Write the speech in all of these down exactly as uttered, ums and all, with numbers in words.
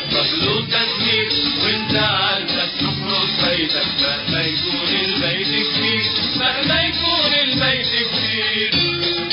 له تسمير، وانت عندك تخرج بيتك مهما يكون البيت كبير، مهما يكون البيت كبير.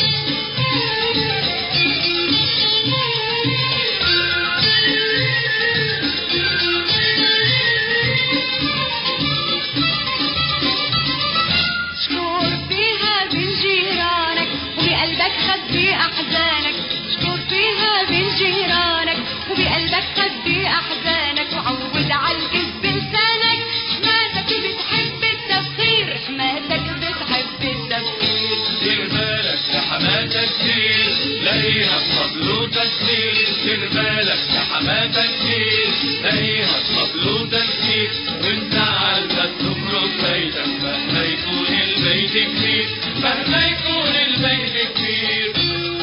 خبي أحزانك، اشكر فيها بين جيرانك، وبقلبك خبي أحزانك، وعود عالكذب بلسانك. حماتك بتحب التفخير، حماتك بتحب التفخير. دير بالك لحماتك كتير، لاقيها بطبل تسخير. دير بالك لحماتك كتير، لاقيها بطبل تسخير. وانت عايزك تخرج بيتك مهما يكون البيت كبير، مهما يكون البيت كبير.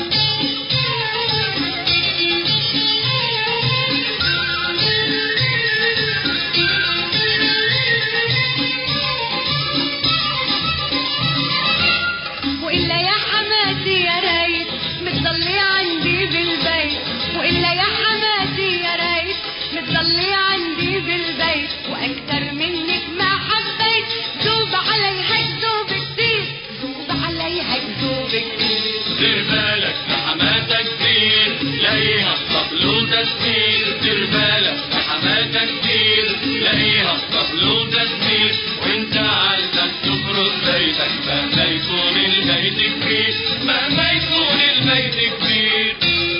وإلا يا حماتي يا ريت متضلي عندي بالبيت، وإلا يا حماتي يا ريت متضلي عندي بالبيت، وأكتر منك ما حبيت. ذوب عليها كذوب كتير، ذوب عليها كذوب كتير. دير بالك لحماتك كتير، لاقيها بطبل تسخير. دير بالك لحماتك كتير، لاقيها بطبل تسخير. وانت عايزك تخرج بيتك مهما يكون البيت كبير، مهما يكون البيت كبير.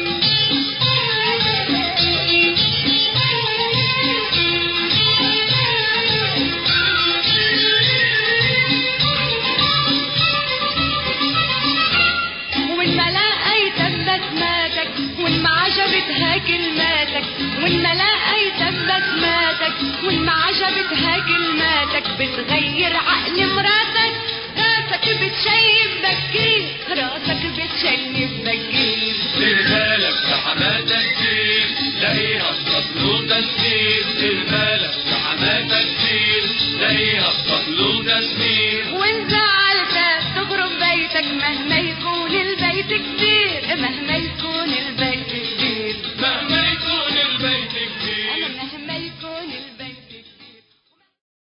وإن ما لقيت بسماتك، وإن ما عجبتها كلماتك، وإن ما لقيت بسماتك، وإن ما عجبتها كلماتك، بتغير عقل مراتك. راسك بتشيب بكير، راسك بتشيب بكير. دير بالك لحماتك كتير، لاقيها بطبل تسخير. دير بالك لحماتك كتير، لاقيها بطبل تسخير. وإن زعلتك تخرب بيتك مهما يكون البيت كبير، مهما